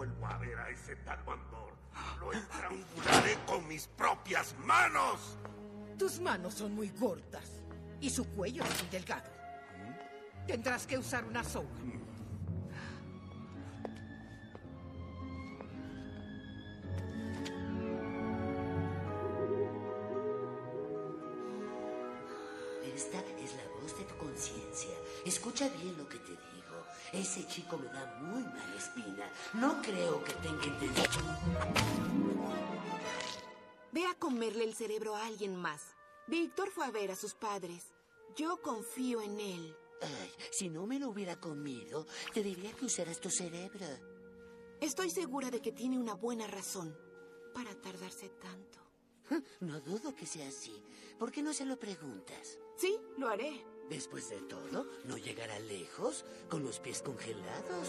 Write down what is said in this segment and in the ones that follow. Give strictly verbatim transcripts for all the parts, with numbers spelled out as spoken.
vuelvo a ver a ese tal Bandor, lo estrangularé con mis propias manos. Tus manos son muy gordas y su cuello es muy delgado. Tendrás que usar una soga. Esta es la voz de tu conciencia. Escucha bien lo que te digo. Ese chico me da muy mala espina. No creo que tenga intención. Ve a comerle el cerebro a alguien más. Víctor fue a ver a sus padres. Yo confío en él. Ay, si no me lo hubiera comido, te diría que usaras tu cerebro. Estoy segura de que tiene una buena razón para tardarse tanto. No dudo que sea así. ¿Por qué no se lo preguntas? Sí, lo haré. Después de todo, ¿no llegará lejos con los pies congelados?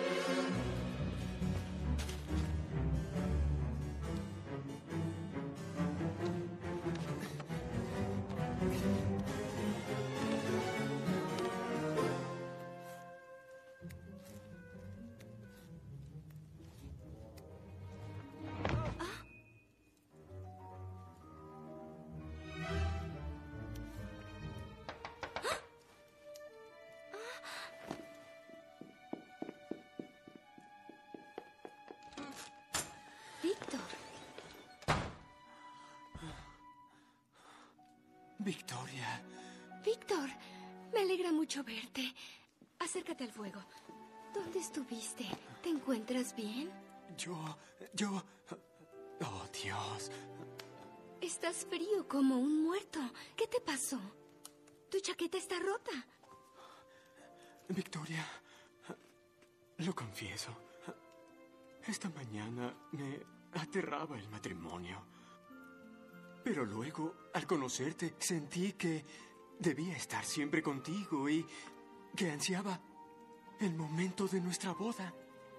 Víctor. Victoria. Víctor, me alegra mucho verte. Acércate al fuego. ¿Dónde estuviste? ¿Te encuentras bien? Yo... yo... Oh, Dios. Estás frío como un muerto. ¿Qué te pasó? Tu chaqueta está rota. Victoria, lo confieso. Esta mañana me aterraba el matrimonio. Pero luego, al conocerte, sentí que debía estar siempre contigo y que ansiaba el momento de nuestra boda.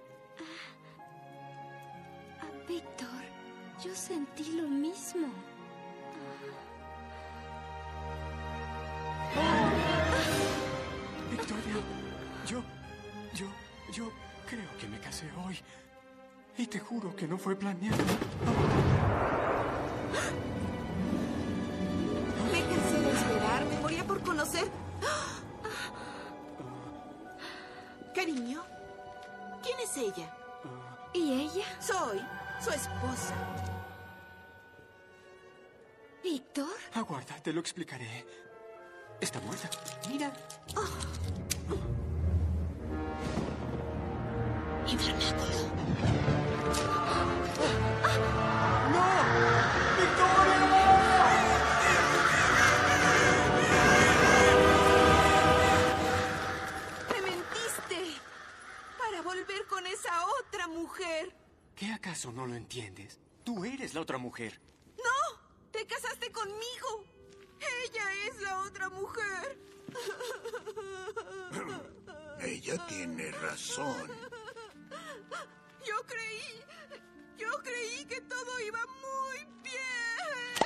Ah, ah, Víctor, yo sentí lo mismo. Ah. Victoria, yo, yo, yo creo que me casé hoy. Y te juro que no fue planeado. Me cansé de esperar. Me moría por conocer. Cariño, ¿quién es ella? ¿Y ella? Soy su esposa. ¿Víctor? Aguarda, te lo explicaré. Está muerta. Mira. Oh. Invernáculo. ¡No! ¡Victoria! ¡Me mentiste! Para volver con esa otra mujer. ¿Qué acaso no lo entiendes? Tú eres la otra mujer. ¡No! ¡Te casaste conmigo! ¡Ella es la otra mujer! Ella tiene razón. Yo creí... Yo creí que todo iba muy bien.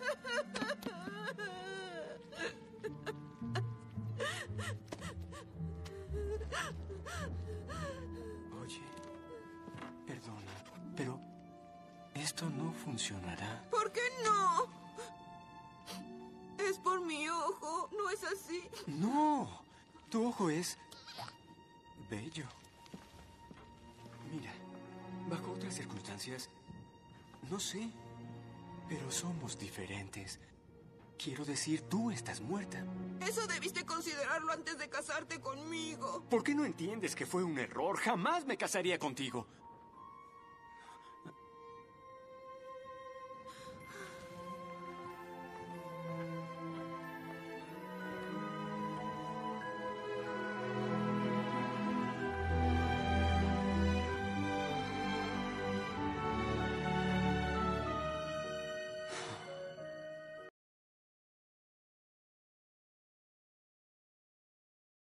Oye, perdona, pero esto no funcionará. ¿Por qué no? Es por mi ojo, ¿no es así? No, tu ojo es bello. Mira, bajo otras circunstancias, no sé, pero somos diferentes. Quiero decir, tú estás muerta. Eso debiste considerarlo antes de casarte conmigo. ¿Por qué no entiendes que fue un error? Jamás me casaría contigo.